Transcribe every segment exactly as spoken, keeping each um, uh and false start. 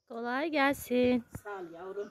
Kolay gelsin. Sağ ol yavrum.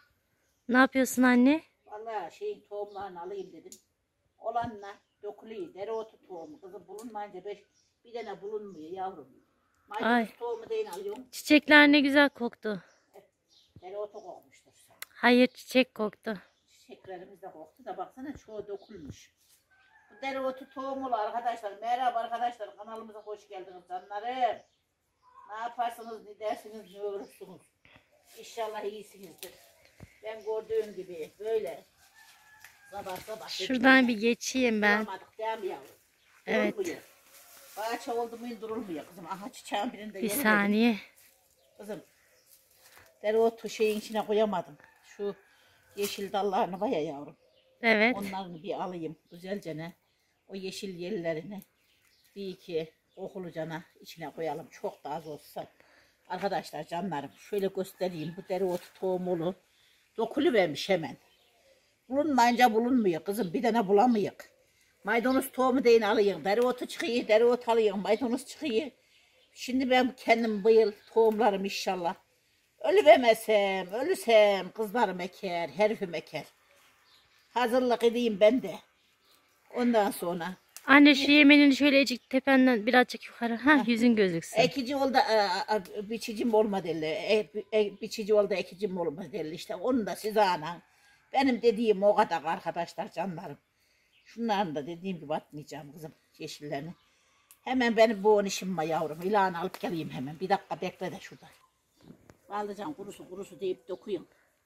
Ne yapıyorsun anne? Vallahi şeyin tohumlarını alayım dedim. Olanla dökülüyor. Dereotu tohumu. Kızım bulunmayınca beş, bir tane bulunmuyor yavrum. Maydanoz Ay, tohumu değil alıyorum. çiçekler ne güzel koktu. Dereotu kokmuştur. Hayır, çiçek koktu. Çiçeklerimiz de koktu da baksana çoğu dökülmüş. Bu dereotu tohumlu arkadaşlar. Merhaba arkadaşlar. Kanalımıza hoş geldiniz canlarım. Ne yaparsınız, ne dersiniz, ne olursunuz. İnşallah iyisinizdir. Ben gördüğüm gibi böyle sabah sabah. Şuradan bir geçeyim ben. Duramadık değil mi yavrum? Evet. Durulmuyor. Bahçe oldu mu durulmuyor kızım. Aha çiçeğin birinde Bir yeri saniye. dedim. Kızım. Dereotu şeyin içine koyamadım. Şu yeşil dallarını var ya yavrum. Evet. Onlarını bir alayım güzelce ne. O yeşil yerlerini bir iki okulucana içine koyalım. Çok da az olsa. Arkadaşlar canlarım şöyle göstereyim. Bu dereotu tohumulu. Dokulüvermiş hemen. Bulunmayınca bulunmuyor kızım. Bir tane bulamıyor. Maydanoz tohumu deyin alayım. Dereotu çıkıyor. Dereotu alayım. Maydanoz çıkıyor. Şimdi ben kendim bu yıl tohumlarım inşallah. Ölüvemesem, ölüsem kızlarım eker, herifim eker. Hazırlık edeyim ben de. Ondan sonra. Anne şu yemenini şöyle azıcık tependen birazcık yukarı. Ha, yüzün gözüksün. Ekici oldu, e, biçicim olmadı derler. E, e, biçici oldu, ekicim olmadı derler. İşte onu da size anan. Benim dediğim o kadar arkadaşlar canlarım. Şunların da dediğim gibi atmayacağım kızım yeşillerini. Hemen benim bu işim var yavrum. İlağını alıp geleyim hemen. Bir dakika bekle de şurada. Baldıcan kurusu kurusu deyip dokuyun.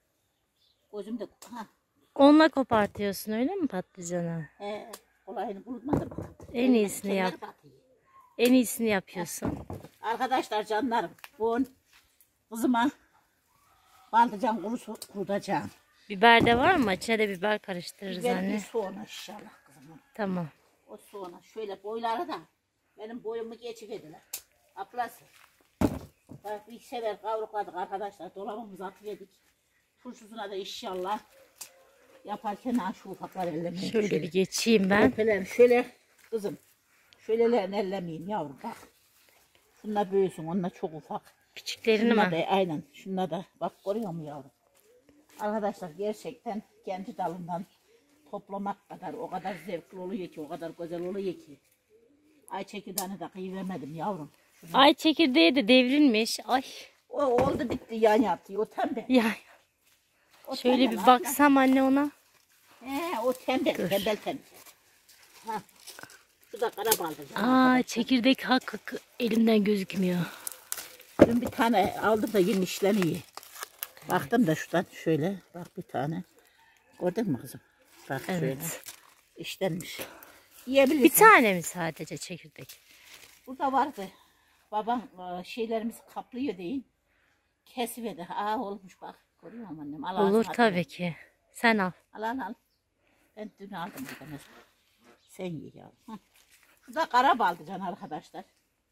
Gözümde ha. Onunla kopartıyorsun öyle mi patlıcanı? He, kolayını bulmadım. En iyisini yap. En iyisini yapıyorsun. Arkadaşlar canlarım. Bu kızıma baldıcan kurusu kurutacağım. Biber de var mı? İçine de biber karıştırırız Biber anne. bir soğana inşallah kızım. Tamam. O soğana şöyle boyları da benim boyumu geçiverdiler. Ablası. Bak bir sefer kavrukladık arkadaşlar. Dolabımıza atıverdik. Turşusuna da inşallah yaparken ha şu ufaklar ellemeyin. Şöyle, şöyle bir geçeyim ben. Öpeler şöyle kızım. Şöylelerini ellemeyin yavrum bak. Şunlar büyüsün. Onlar çok ufak. Küçüklerini Şunlar mi? da aynen. Şunlar da bak görüyor musun yavrum? Arkadaşlar gerçekten kendi dalından toplamak kadar o kadar zevkli oluyor ki o kadar güzel oluyor ki. Ay çekirdeğini de kıyıvermedim yavrum. Şunu. Ay çekirdeği de devrilmiş. Ay. O oldu bitti yan yaptı o tembel. Ya. O Şöyle tembel, bir baksam anne ona. He o tembel Dur. tembel tembel. Ha. Şu da kara baldıcan. Aa, çekirdek hak hak elimden gözükmüyor. Dün bir tane aldım da yeni işleniyor. Baktım da şuradan şöyle bak bir tane. Gördün mü kızım? Bak Evet. şöyle. İşlenmiş. Yiyebilirsin. Bir tane mi sadece çekirdek? Burada vardı. Babam e, şeylerimizi kaplıyor deyin. Kesiverdi. Aa olmuş bak. Görüyor musun annem? Al, Olur ağzına tabii at. ki. Sen al. Al al al. Ben dün aldım bir tane. Sen ye yavrum. Hı. Bu da kara baldıcan arkadaşlar.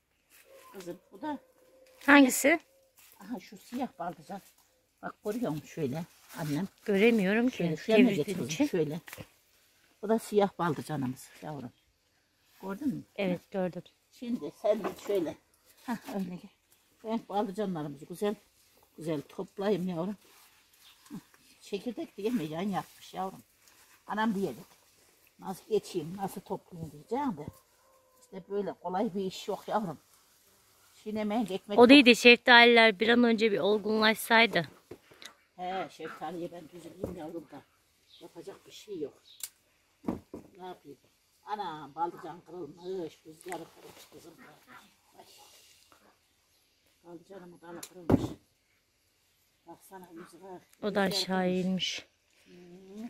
Kızım bu da Hangisi? aha şu siyah baldıcan. Bak görüyor musun şöyle annem. Göremiyorum ki. Şöyle şöyle Çevirdiğin getirdim için. şöyle. Bu da siyah baldıcanımız yavrum. Gördün mü? Evet gördüm. Şimdi sen de şöyle. Hah öyle gel. Ben baldıcanlarımızı güzel güzel toplayayım yavrum. Hah, çekirdek diye mi yan yapmış yavrum. Anam diyecek. Nasıl geçeyim, nasıl toplayayım diyeceğim de. İşte böyle kolay bir iş yok yavrum. Çiğnemeyen ekmek O yok. değil de şeftaliler bir an önce bir olgunlaşsaydı. He şeftaliye ben düzüleyim yavrum da. Yapacak bir şey yok. Ne yapayım? Ana baldıcan kırılmış, rüzgarı kırılmış kızım. Ay. Baldıcanımın dalı kırılmış. Baksana rüzgar. O da aşağı eğilmiş. Hmm.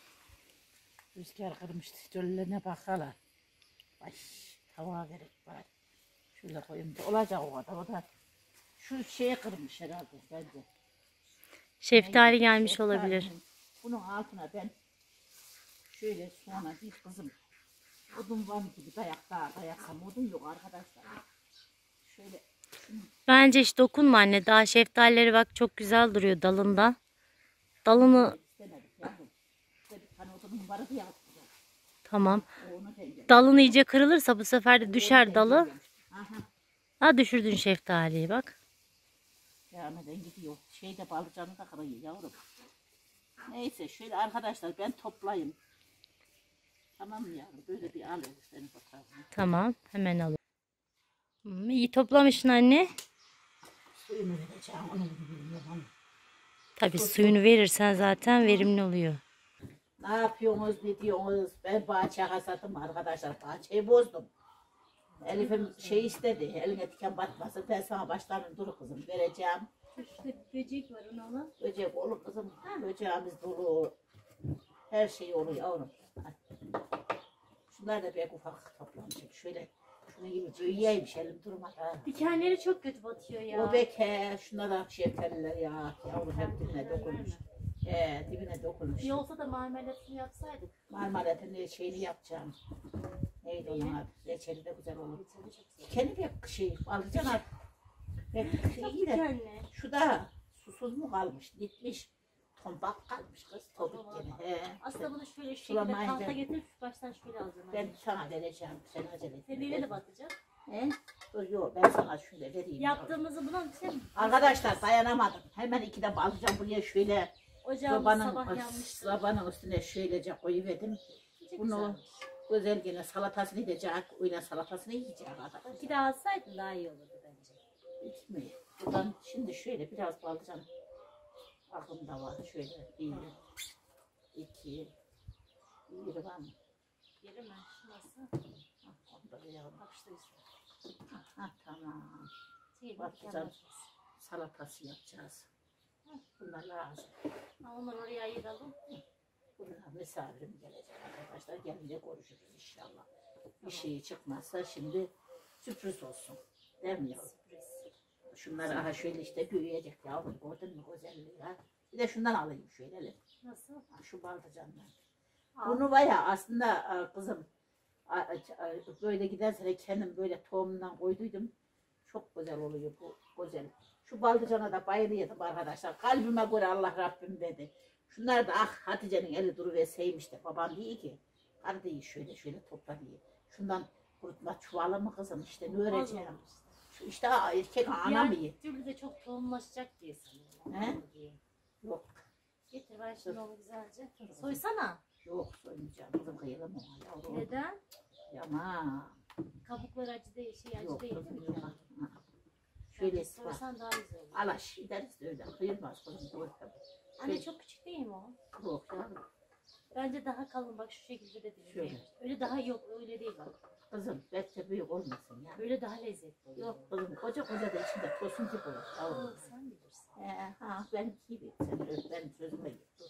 Rüzgar kırmıştı. Döllerine bakalım. Ay tava gerek var. Şöyle koyayım da olacak o kadar. O da şu şeye kırmış herhalde bence. Şeftali gelmiş Şeftali. olabilir. Bunun altına ben şöyle sonra bir kızım odun var gibi dayak daha dayaksam odun yok arkadaşlar. Şöyle şunu Bence hiç dokunma anne. Daha şeftalileri bak çok güzel duruyor dalında. Dalını istemedik yavrum. İşte bir tane odunun varı ya. tamam. Onu dengeledim. Dalını iyice kırılırsa bu sefer de düşer dalı. Aha. Ha düşürdün şeftaliyi bak. Devam gidiyor. Şeyde balıcanı da kırıyor yavrum. Neyse şöyle arkadaşlar ben toplayayım. Tamam mı yavrum? Böyle bir al senin fotoğrafını. Tamam, hemen alalım. Hmm, iyi toplamışsın anne. Suyunu vereceğim onun gibi yalan. Tabii suyunu verirsen zaten verimli oluyor. Ne yapıyorsunuz, ne diyorsunuz? Ben bahçe hasadım arkadaşlar. Bahçeyi bozdum. Elif'im şey istedi. Eline diken batmasın. Ben sana başlarım dur kızım vereceğim. Şurada bir böcek var, onu alalım. Böcek olur kızım. Böceğimiz dolu. Her şey olur yavrum. Şunlar da pek ufak toplamışım. Şöyle şunu gibi büyüyeymiş elim durmadan. Dikenleri çok kötü batıyor ya. O beke, şunlar da şeftaliler ya. Yavrum hep dibine dokunmuş. He, dibine dokunmuş. İyi olsa da marmelatını yapsaydık. Marmelatın şeyini yapacağım. Neydi onun adı? Reçeli de güzel olur. Kendi pek şey, alacaksın artık. Pek şey iyi de. Şu da susuz mu kalmış, gitmiş. Tombak kalmış kız, tobik gene. He. Aslında bunu şöyle şu Sulamayı şekilde kalta da- getirip baştan şöyle alacağım. Ben sana vereceğim, sen acele etme. Sebebiyle de batacak. He? Dur yok, ben sana şöyle vereyim. Yaptığımızı buna şey Arkadaşlar dayanamadım. Hemen iki de alacağım buraya şöyle. ocağımız Sobanın, sabah yanmıştı. sobanın üstüne şöylece koyuverdim. Çok Bunu güzelmiş. güzel gene salatasını yiyecek, oyna salatasını yiyecek arkadaşlar. İki daha alsaydın daha iyi olurdu bence. Bitmiyor. Buradan şimdi şöyle biraz balacağım. Aklımda var. Şöyle bir, iki, bir var mı? Yeri mi? Şurası. Ha, onu da koyalım. Bak işte işte. Ha, ha, tamam. Şey, Patlıcan mükemmel. salatası yapacağız. Bunlar lazım. Ha, onları oraya ayıralım. Buraya misafirim gelecek arkadaşlar. Gelince konuşuruz inşallah. Bir şey çıkmazsa şimdi sürpriz olsun. Değil mi yavrum? Sürpriz. Şunlar aha şöyle işte büyüyecek yavrum. Gördün mü güzelliği ha? Bir de şundan alayım şöyle. Nasıl? Ha, şu baldıcandan. Al. Bunu var ya aslında a, kızım a, a, a, böyle giderse kendim böyle tohumdan koyduydum. Çok güzel oluyor bu güzel. Şu baldıcana da bayılıyordum arkadaşlar. Kalbime göre Allah Rabbim dedi. Şunlar da ah Hatice'nin eli duruverseymiş de babam değil ki. Hadi değil şöyle şöyle topla diye. Şundan kurutma çuvalı mı kızım işte ne öreceğim. Şu işte ha, erkek anam iyi. Diğer türlü de çok tohumlaşacak diye sanıyorum. He? Diye. Yok Getir ben şimdi onu güzelce. Soysana. yok soymayacağım kızım kıyılım ona yavrum. Neden? Yama. Kabukları acı değil, şey acı Yok değil kızım değil yok. mi? Ha. Şöyle bak. Soysan daha güzel olur. Alaş gideriz de öyle kıyılmaz kızım. Doğru. Anne Şöyle- çok küçük değil mi o? Yok yavrum. Bence daha kalın bak şu şekilde de Şöyle. dilim. Öyle daha yok öyle değil bak. Kızım belki büyük olmasın ya. Böyle daha lezzetli oluyor. Yok kızım koca koca da içinde tosun gibi olur Aa, yavrum. sen bilirsin. He, ha ben gibi. Sen öz- benim sözüme git. Dur.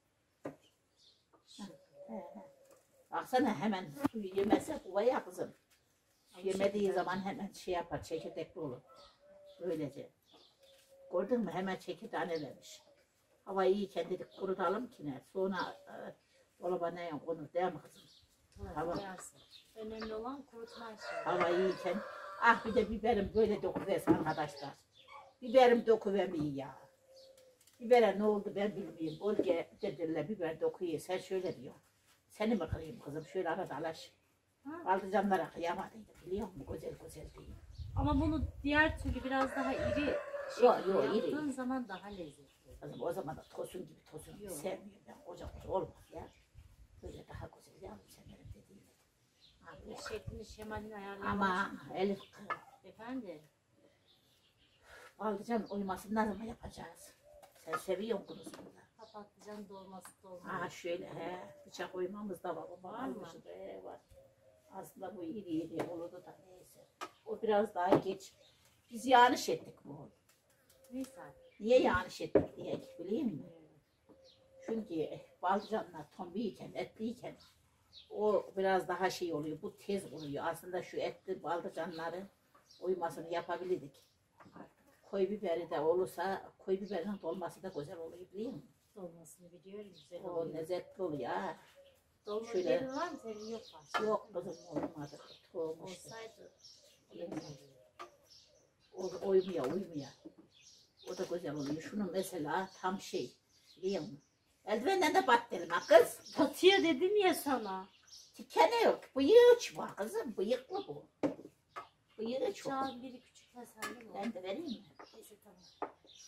He, he. Baksana hemen suyu yemezse kova ya kızım. Su yemediği zaman hemen şey yapar çekirdekli olur. Böylece. Gördün mü hemen çekirdeğini vermiş. Hava iyiyken dedik kurutalım ki ne. Sonra e, dolaba ne konur değil mi kızım? Tamam. Tamam. Koyarsın. Önemli olan kurutma işi. Hava iyiyken. Ah bir de biberim böyle dokuversin arkadaşlar. Biberim dokuvemiyor ya. Bibere ne oldu ben bilmiyorum. Olge dediler biber dokuyor. Sen şöyle diyor. Seni mi kırayım kızım? Şöyle arada alaş. Ha? Baldıcanlara kıyamadıydı biliyor musun? Güzel güzel değil. Ama bunu diğer türlü biraz daha iri Yok, şekilde yok, iri. yaptığın zaman daha lezzetli. Kızım o zaman da tosun gibi tosun gibi Yok. sevmiyorum ben. Koca koca olmaz ya. Böyle daha güzel yavrum sen benim dediğim gibi. Ha, Bir bu- şeklini şemalini ayarlamak Ama Elif Efendim? baldıcan oymasını ne zaman yapacağız? Sen seviyorsun bunu sonunda. Patlıcan dolması dolma. Ha şöyle he bıçak oymamız da var. O Var mı? almışı da he, var. Aslında bu iri iri olurdu da neyse. O biraz daha geç. Biz yanlış ettik bu. Neyse. Niye yanlış ettik diye biliyor musun? Çünkü balcanlar tombiyken, etliyken o biraz daha şey oluyor. Bu tez oluyor. Aslında şu etli balcanların oymasını yapabilirdik. Koy biberi de olursa koy biberinin dolması da güzel oluyor biliyor musun? Dolmasını biliyorum güzel O oluyor. lezzetli oluyor ha. Dolma şöyle- yerin var mı senin? Yok var. Yok kızım olmadı. Tohum işte. Olsaydı yemin ederim. O uymuyor uymuyor. O da güzel oluyor. Şunu mesela tam şey biliyor musun? Eldivenden de bat dedim ha kız. Batıyor dedim ya sana. Tikene yok. Bıyığı var kızım. Bıyıklı bu. Bıyığı çok. Çağın biri küçük ha sende mi? o? Ben de vereyim mi? Neyse tamam.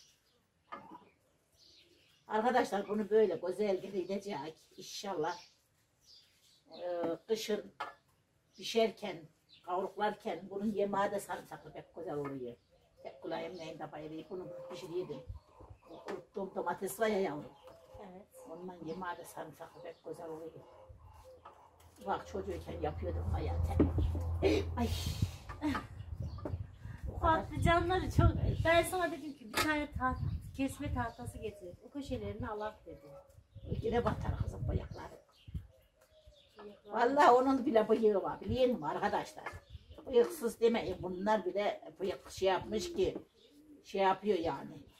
Arkadaşlar bunu böyle güzel gidecek inşallah. Ee, kışın pişerken, kavruklarken bunun yemeği de sarımsaklı pek güzel oluyor. Hep kulağım neyinde bayılıyor. Bunu pişiriyordum. Kuruttuğum domates var ya yavrum. Evet. Ondan yemeği de sarımsaklı pek güzel oluyor. Bak çocuğuyken yapıyordum hayatım. Ay. Patlıcanları çok... Ben sana dedim ki bir tane taht, kesme tahtası getir. O köşelerini alak dedim. Yine batar kızım bıyıkları. Vallahi onun bile bıyığı var biliyor musun arkadaşlar? Bıyıksız demeyin bunlar bile bıyık şey yapmış ki şey yapıyor yani.